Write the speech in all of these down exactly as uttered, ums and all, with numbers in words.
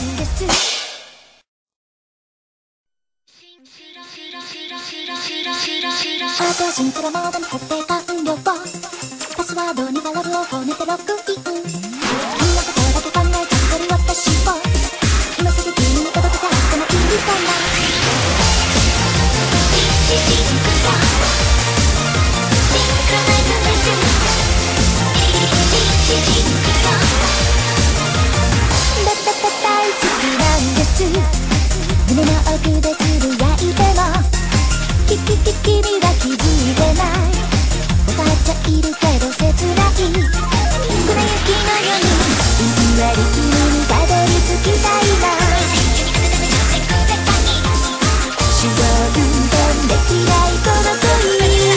なんです。あなたはシンクロモードに設定完了。パスワードにはラブをこねてログイン。君のことだけ考えちゃってる私を今すぐ君に届けたってもいいかな。シンクロシンクロナイズレッスン。シンクロだだだ大好きなんです。胸の奥でつぶやいてもききき君は気づいてない。分かっちゃいるけど切ない粉雪のようにふんわり君にたどり着きたいな。手動運転できないこの恋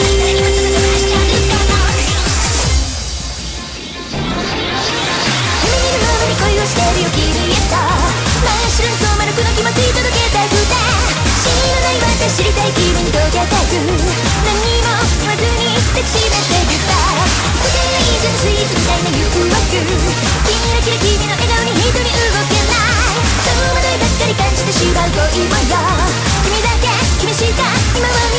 君見るままに恋をしてるよ君へと真っ白に染まるこの気持ち届けたくて知らない私知りたい君に届けたく何も言わずに抱きしめてくた風がいいじゃんスイーツみたいな誘惑キラキラ君の笑顔に一人動けない戸惑いばっかり感じてしまう恋模様君だけ君しか今は